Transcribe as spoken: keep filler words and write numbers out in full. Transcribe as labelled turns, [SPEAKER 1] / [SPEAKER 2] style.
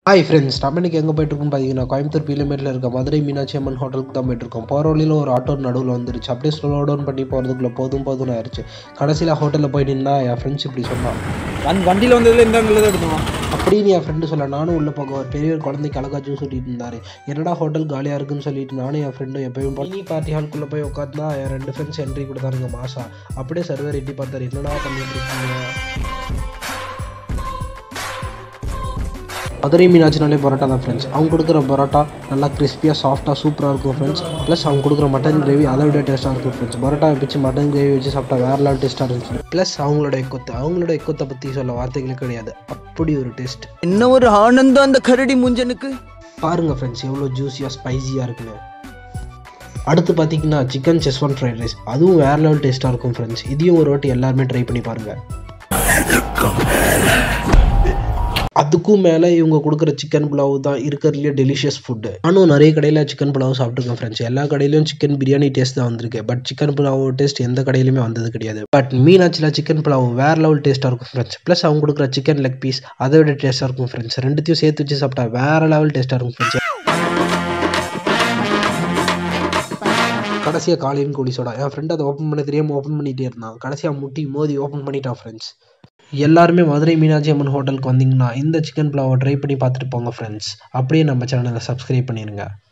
[SPEAKER 1] Hi friends, நம்ம இன்னைக்கு எங்க போயிட்டு இருக்கோம் பாத்தீங்கன்னா கோயம்புத்தூர் பீலமேட்ல இருக்க மதுரை மீனாட்சி அம்மன் ஹோட்டலுக்கு தான் போயிட்டு இருக்கோம். போற வழியில ஒரு ஆட்டோ நடுவில் வந்துருச்சு. அப்படியே ஸ்லோ டவுன் பண்ணி போறதுக்குள்ள போதும் போதும்னு ஆயிடுச்சு. கடைசியில ஹோட்டல்ல போய் நின்னா என் ஃப்ரெண்ட்ஸ் இப்படி சொன்னான்,
[SPEAKER 2] வன் வண்டியில் வந்ததுல இந்த அங்கே தான் எடுத்தோம்
[SPEAKER 1] அப்படின்னு என் ஃப்ரெண்டு சொல்ல நானும் உள்ள போக ஒரு பெரிய ஒரு குழந்தைக்கு அழகாச்சும் சொல்லிட்டு இருந்தாரு. என்னடா ஹோட்டல் காலியா இருக்குன்னு சொல்லிட்டு நானும் என் ஃப்ரெண்டும் எப்பயும் பண்ணி பார்ட்டி ஹால்குள்ள போய் உட்காந்தா என் ரெண்டு ஃப்ரெண்ட்ஸ் என்ட்ரி கொடுத்தாருங்க மாசா. அப்படியே சர்வர் எட்டி பார்த்தாரு, என்னடா பண்ணிட்டு இருக்கீங்க. மதுரை மீனாட்சினாலே பரோட்டா தான் ஃப்ரெண்ட்ஸ். அவங்க கொடுக்குற பரோட்டா நல்லா கிறிஸ்பியாக சாஃப்டாக சூப்பராக இருக்கும் ஃப்ரெண்ட்ஸ். ப்ளஸ் அவங்க கொடுக்குற மட்டன் கிரேவி அதை விட டேஸ்ட்டாக இருக்கும் ஃப்ரெண்ட்ஸ். பரோட்டா வச்சு மட்டன் கிரேவி வச்சு சாப்பிட்டா வேறு லெவல் டேஸ்ட்டாக இருந்துச்சு. ப்ளஸ் அவங்களோட எக்கொத்து அவங்களோட எக்கொத்தை பற்றி சொல்ல வார்த்தைகளே கிடையாது, அப்படி ஒரு டேஸ்ட்.
[SPEAKER 2] என்ன ஒரு ஆனந்தம் அந்த கரடி முஞ்சனுக்கு.
[SPEAKER 1] பாருங்கள் ஃப்ரெண்ட்ஸ் எவ்வளோ ஜூஸியாக ஸ்பைஸியாக இருக்குன்னு. அடுத்து பார்த்தீங்கன்னா சிக்கன் ஷெஸ்வான் ஃப்ரைட் ரைஸ், அதுவும் வேறு லெவல் டேஸ்ட்டாக இருக்கும் ஃப்ரெண்ட்ஸ். இதையும் ஒரு வாட்டி எல்லாருமே ட்ரை பண்ணி பாருங்கள். அதுக்கும் மேலே இவங்க கொடுக்குற சிக்கன் புலாவ் தான் இருக்கிறதுலேயே டெலிஷியஸ் ஃபுட்டு. நானும் நிறைய கடையில் சிக்கன் புலாவ் சாப்பிட்டுருக்கேன் ஃப்ரெண்ட்ஸ். எல்லா கடையிலையும் சிக்கன் பிரியாணி டேஸ்ட் தான் வந்திருக்கு, பட் சிக்கன் புலாவ் டேஸ்ட் எந்த கடையிலுமே வந்தது கிடையாது. பட் மீனாட்சியில் சிக்கன் புலாவ் வேறு லெவல் டேஸ்ட்டாக இருக்கும் ஃப்ரெண்ட்ஸ். ப்ளஸ் அவங்க கொடுக்குற சிக்கன் லெக் பீஸ் அதை விட டேஸ்ட்டாக இருக்கும் ஃப்ரெண்ட்ஸ். ரெண்டுத்தையும் சேர்த்து வச்சு சாப்பிட்டா வேறு லெவல் டேஸ்ட்டாக இருக்கும் ஃப்ரெண்ட்ஸ். கடைசியாக காலையின் கோழி சோடா, என் ஃப்ரெண்ட் அதை ஓப்பன் பண்ண தெரியாமல் ஓப்பன் பண்ணிகிட்டே இருந்தான். கடைசியாக முட்டி மோதி ஓப்பன் பண்ணிட்டான் ஃப்ரெண்ட்ஸ். எல்லாருமே மதுரை மீனாட்சி அம்மன் ஹோட்டலுக்கு வந்தீங்கன்னா இந்த சிக்கன் புலாவை ட்ரை பண்ணி பார்த்துட்டு போங்க ஃப்ரெண்ட்ஸ். அப்படியே நம்ம சேனலை சப்ஸ்கிரைப் பண்ணிடுங்க.